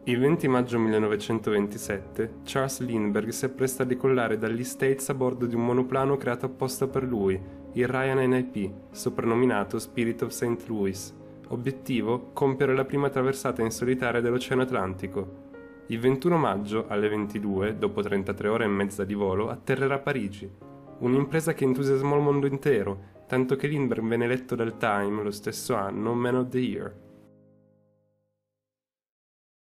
Il 20 maggio 1927 Charles Lindbergh si appresta a decollare dagli States a bordo di un monoplano creato apposta per lui, il Ryan NIP, soprannominato Spirit of St. Louis. Obiettivo: compiere la prima traversata in solitaria dell'Oceano Atlantico. Il 21 maggio, alle 22, dopo 33 ore e mezza di volo, atterrerà a Parigi. Un'impresa che entusiasmò il mondo intero, tanto che Lindbergh venne eletto dal Time, lo stesso anno, Man of the Year.